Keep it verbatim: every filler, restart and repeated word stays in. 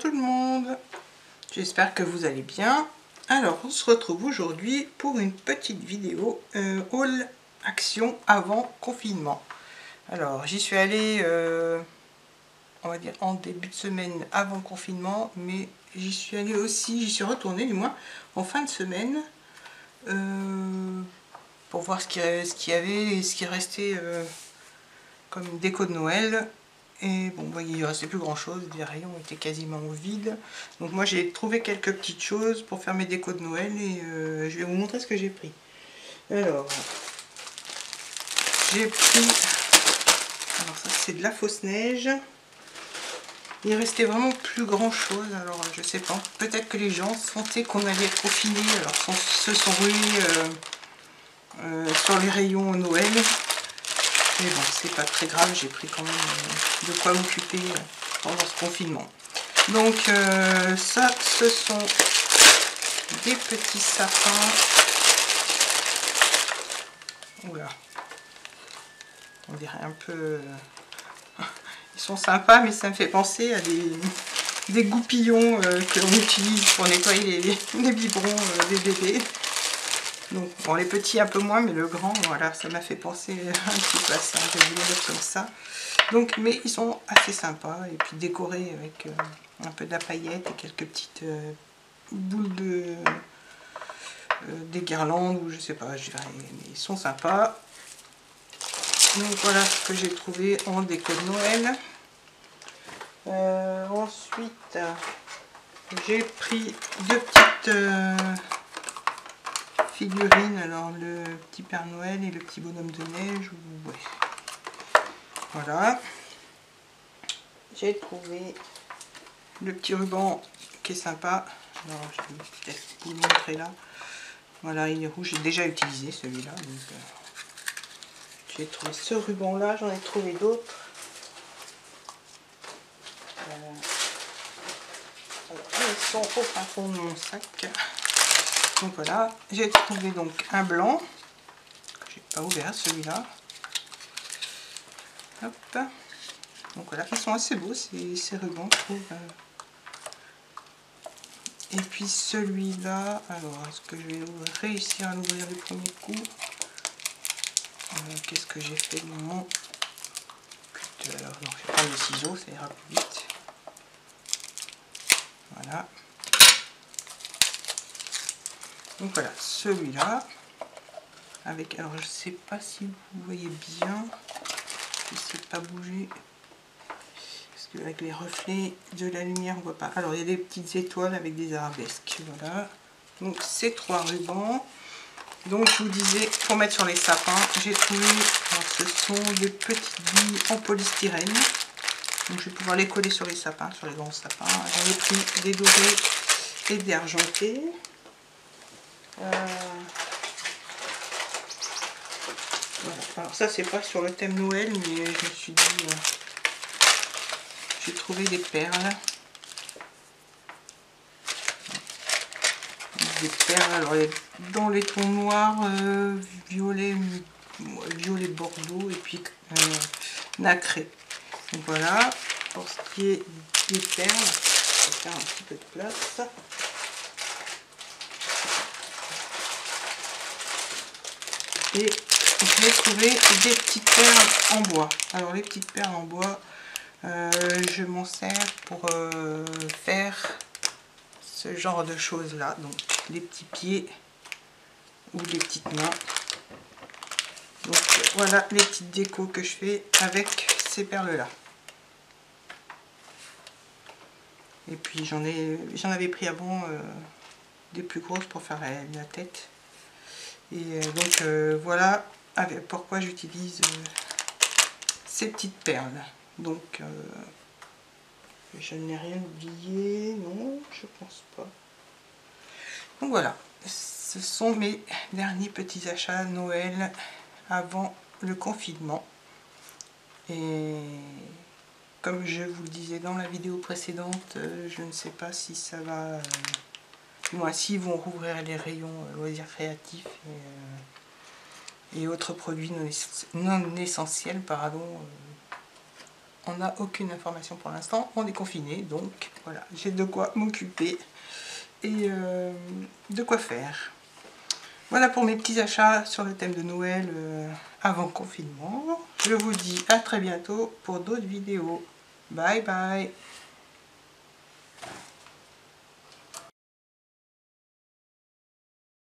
tout le monde, j'espère que vous allez bien. Alors on se retrouve aujourd'hui pour une petite vidéo euh, haul action avant confinement. Alors j'y suis allée euh, on va dire en début de semaine avant confinement, mais j'y suis allée aussi, j'y suis retournée du moins en fin de semaine euh, pour voir ce qu'il y avait et ce qui restait euh, comme déco de Noël. Et bon, bah, il ne restait plus grand chose, les rayons étaient quasiment vides. Donc moi j'ai trouvé quelques petites choses pour faire mes décos de Noël et euh, je vais vous montrer ce que j'ai pris. Alors, j'ai pris, alors ça c'est de la fausse neige. Il restait vraiment plus grand chose, alors je sais pas, peut-être que les gens sentaient qu'on allait être confinés, alors se sont rués euh, euh, sur les rayons Noël. Mais bon, c'est pas très grave, j'ai pris quand même euh, de quoi m'occuper euh, pendant ce confinement. Donc euh, ça, ce sont des petits sapins. Oula, on dirait un peu... Euh, ils sont sympas, mais ça me fait penser à des, des goupillons euh, que l'on utilise pour nettoyer les, les biberons euh, des bébés. Donc, bon, les petits un peu moins, mais le grand, voilà, ça m'a fait penser un petit peu à ça. Je vais vous les mettre comme ça. Donc, mais ils sont assez sympas et puis décorés avec euh, un peu de la paillette et quelques petites euh, boules de euh, des guirlandes ou je sais pas, je dirais, mais ils sont sympas. Donc voilà ce que j'ai trouvé en déco de Noël. Euh, ensuite, j'ai pris deux petites euh, figurines, alors le petit Père Noël et le petit bonhomme de neige. Ou, ouais. Voilà. J'ai trouvé le petit ruban qui est sympa. Alors, je vais peut-être vous le montrer là. Voilà, il est rouge. J'ai déjà utilisé celui-là. Euh, j'ai trouvé ce ruban là. J'en ai trouvé d'autres. Euh, ils sont au fin fond de mon sac. Donc voilà, j'ai trouvé donc un blanc que j'ai pas ouvert, celui-là. Hop. Donc voilà, ils sont assez beaux ces, ces rubans, je trouve. Et puis celui-là, alors est-ce que je vais réussir à l'ouvrir du premier coup? euh, Qu'est-ce que j'ai fait de mon cutter? Donc je vais prendre le ciseau, ça ira plus vite. Voilà. Donc voilà, celui-là. Avec, alors je sais pas si vous voyez bien, je ne sais pas bouger. Parce qu'avec les reflets de la lumière, on voit pas. Alors, il y a des petites étoiles avec des arabesques. Voilà. Donc, ces trois rubans. Donc, je vous disais, pour mettre sur les sapins, j'ai trouvé, alors, ce sont des petites billes en polystyrène. Donc, je vais pouvoir les coller sur les sapins, sur les grands sapins. J'en ai pris des dorés et des argentés. Euh... Voilà. Alors, ça, c'est pas sur le thème Noël, mais je me suis dit... Euh... J'ai trouvé des perles. Des perles, alors dans les tons noirs, euh, violet, violet bordeaux et puis euh, nacré. Donc voilà, pour ce qui est des perles, je vais faire un petit peu de place. Et j'ai trouvé des petites perles en bois. Alors les petites perles en bois, Euh, je m'en sers pour euh, faire ce genre de choses là, donc les petits pieds ou les petites mains. Donc voilà les petites décos que je fais avec ces perles là. Et puis j'en ai j'en avais pris avant euh, des plus grosses pour faire la, la tête. Et euh, donc euh, voilà avec, pourquoi j'utilise euh, ces petites perles. Donc euh, je n'ai rien oublié, non, je pense pas. Donc voilà, ce sont mes derniers petits achats Noël avant le confinement. Et comme je vous le disais dans la vidéo précédente, je ne sais pas si ça va... Moi, s'ils vont rouvrir les rayons loisirs créatifs et, euh, et autres produits non, non essentiels, pardon, on n'a aucune information pour l'instant, on est confiné, donc voilà, j'ai de quoi m'occuper et euh, de quoi faire. Voilà pour mes petits achats sur le thème de Noël euh, avant confinement. Je vous dis à très bientôt pour d'autres vidéos. Bye bye.